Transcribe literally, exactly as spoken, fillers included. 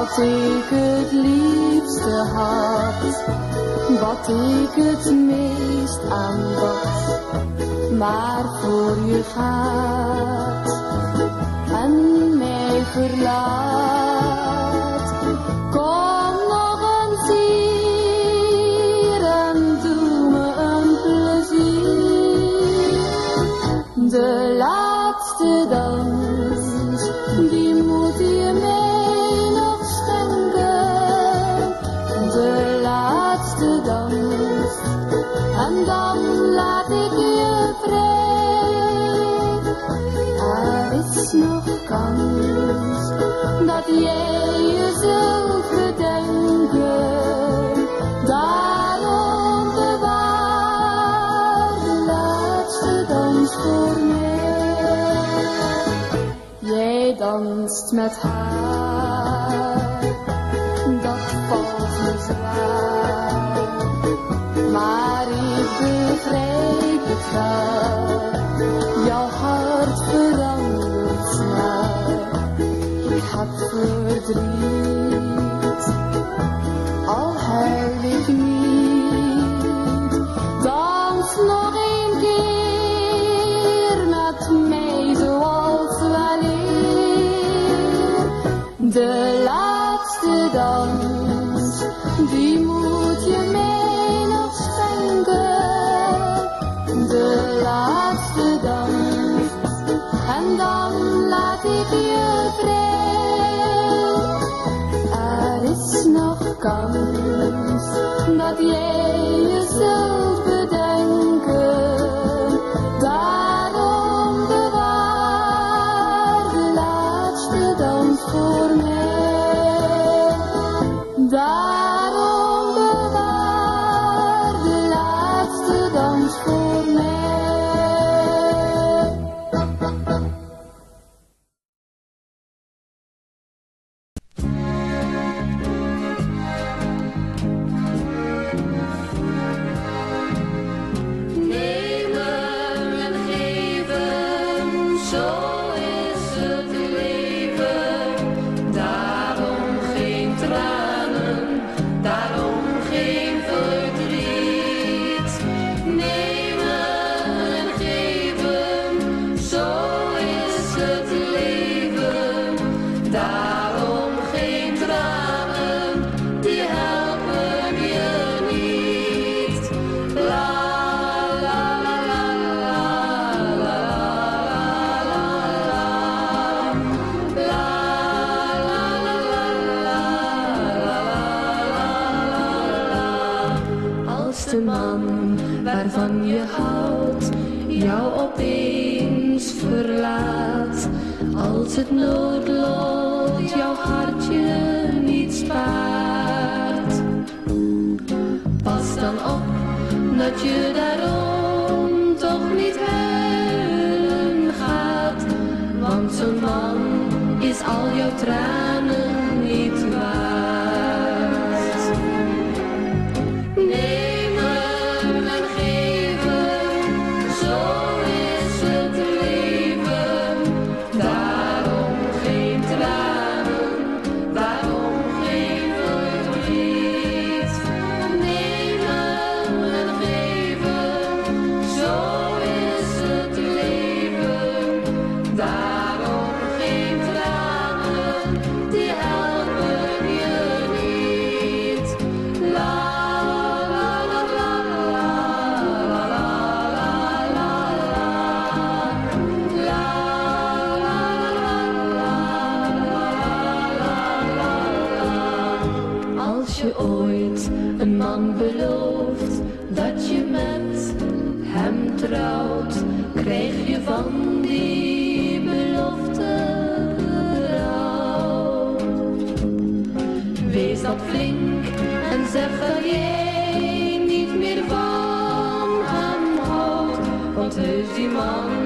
wat ik het liefste had, wat ik het meest aanbad, maar voor je gaat en mij verlaat. Kom nog eens hier en doe me een plezier. De laatste dans, die moet je mij nog schenken. De laatste dans, en dan laat ik je vrij. Er is nog kans dat jij je zult bedenken. Daarom bewaar de laatste dans voor mij. Jij danst met haar, dat valt me zwaar, maar ik begrijp het wel, jouw hart verandert snel. Ik heb verdriet, al huil ik niet. Dans nog een keer met mij zoals weleer. De laatste dans, die moet je mij nog schenken. De laatste dans, en dan laat ik je vrij. Er is nog kans dat jij je zult bedenken. Daarom bewaar de laatste dans voor mij. Daarom bewaar de laatste dans voor mij. De man waarvan je houdt jou opeens verlaat, als het noodlot jouw hartje niet spaart. Pas dan op dat je daarom toch niet huilen gaat, want zo'n man is al jouw tranen niet waard. Nee. Als je ooit een man belooft dat je met hem trouwt, krijg je van die belofte rouw. Wees dat flink en zeg dat jij niet meer van hem houdt, want heus die man